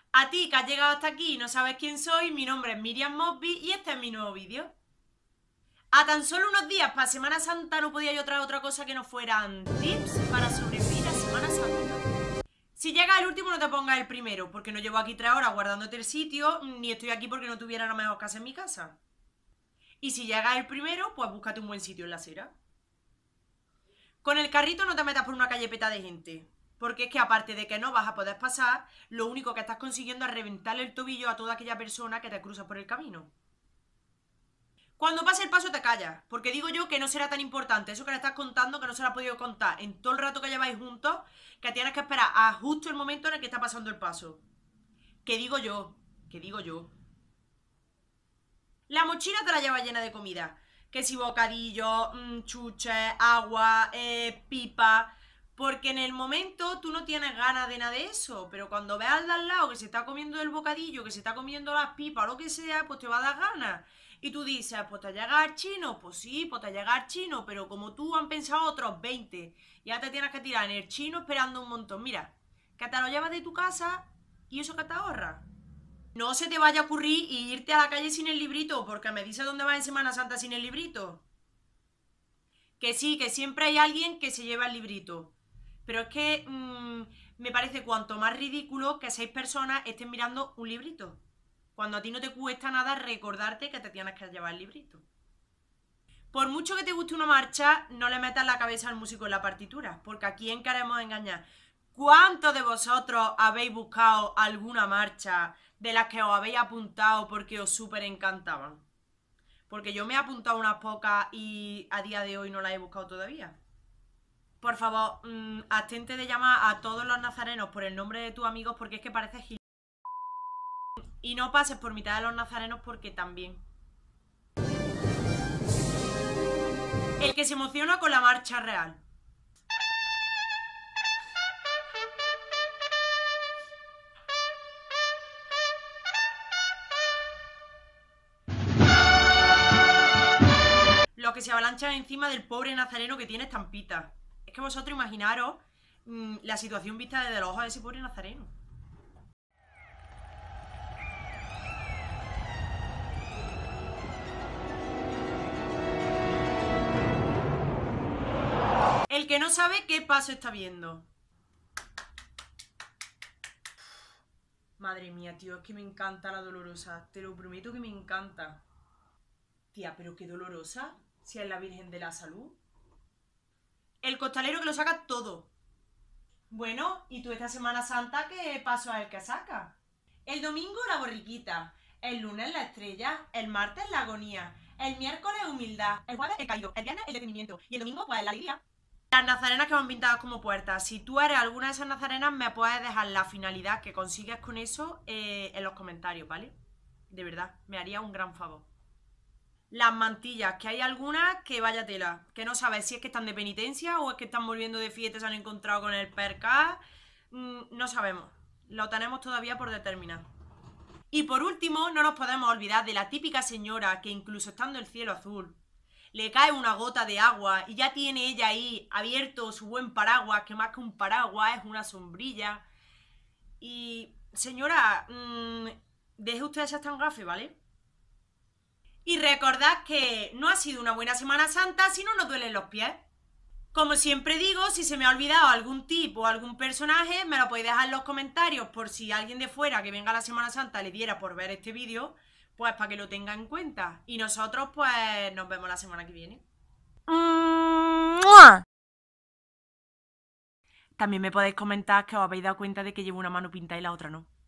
A ti que has llegado hasta aquí y no sabes quién soy, mi nombre es Miriam Mosby y este es mi nuevo vídeo. A tan solo unos días para Semana Santa no podía yo traer otra cosa que no fueran tips para sobrevivir a Semana Santa. Si llega el último no te pongas el primero, porque no llevo aquí 3 horas guardándote el sitio, ni estoy aquí porque no tuviera la mejor casa en mi casa. Y si llega el primero, pues búscate un buen sitio en la acera. Con el carrito no te metas por una calle peta de gente, porque es que aparte de que no vas a poder pasar, lo único que estás consiguiendo es reventarle el tobillo a toda aquella persona que te cruza por el camino. Cuando pase el paso te callas, porque digo yo que no será tan importante eso que le estás contando que no se lo ha podido contar en todo el rato que lleváis juntos, que tienes que esperar a justo el momento en el que está pasando el paso. Que digo yo, que digo yo. La mochila te la llevas llena de comida. Que si bocadillo, chuches, agua, pipa. Porque en el momento tú no tienes ganas de nada de eso. Pero cuando veas al de al lado que se está comiendo el bocadillo, que se está comiendo las pipas o lo que sea, pues te va a dar ganas. Y tú dices, pues te llega el chino. Pues sí, pues te llega el chino. Pero como tú han pensado otros 20. Ya te tienes que tirar en el chino esperando un montón. Mira, que te lo llevas de tu casa y eso que te ahorra. No se te vaya a ocurrir irte a la calle sin el librito, porque me dice dónde vas en Semana Santa sin el librito. Que sí, que siempre hay alguien que se lleva el librito. Pero es que me parece cuanto más ridículo que 6 personas estén mirando un librito. Cuando a ti no te cuesta nada recordarte que te tienes que llevar el librito. Por mucho que te guste una marcha, no le metas la cabeza al músico en la partitura, porque ¿a quién queremos engañar? ¿Cuántos de vosotros habéis buscado alguna marcha de las que os habéis apuntado porque os súper encantaban? Porque yo me he apuntado unas pocas y a día de hoy no las he buscado todavía. Por favor, abstente de llamar a todos los nazarenos por el nombre de tus amigos porque es que parece gil. Y no pases por mitad de los nazarenos porque también. El que se emociona con la marcha real. Los que se avalanchan encima del pobre nazareno que tiene estampita. Es que vosotros imaginaros la situación vista desde los ojos de ese pobre nazareno. El que no sabe qué paso está viendo. Madre mía, tío, es que me encanta la dolorosa. Te lo prometo que me encanta. Tía, pero qué dolorosa. Si es la Virgen de la Salud. El costalero que lo saca todo. Bueno, ¿y tú esta Semana Santa qué paso es el que saca? El domingo la borriquita, el lunes la estrella, el martes la agonía, el miércoles humildad, el jueves el caído, el viernes el detenimiento y el domingo pues la alegría. Las nazarenas que van pintadas como puertas. Si tú eres alguna de esas nazarenas, me puedes dejar la finalidad que consigues con eso en los comentarios, ¿vale? De verdad, me haría un gran favor. Las mantillas, que hay algunas que vaya tela, que no sabes si es que están de penitencia o es que están volviendo de fiesta y se han encontrado con el perca. No sabemos, lo tenemos todavía por determinar. Y por último, no nos podemos olvidar de la típica señora que incluso estando el cielo azul, le cae una gota de agua y ya tiene ella ahí abierto su buen paraguas, que más que un paraguas es una sombrilla. Y señora, deje usted esas tan gafes, ¿vale? Y recordad que no ha sido una buena Semana Santa si no nos duelen los pies. Como siempre digo, si se me ha olvidado algún tip o algún personaje, me lo podéis dejar en los comentarios por si alguien de fuera que venga a la Semana Santa le diera por ver este vídeo, pues para que lo tenga en cuenta. Y nosotros pues nos vemos la semana que viene. ¡Mua! También me podéis comentar que os habéis dado cuenta de que llevo una mano pintada y la otra no.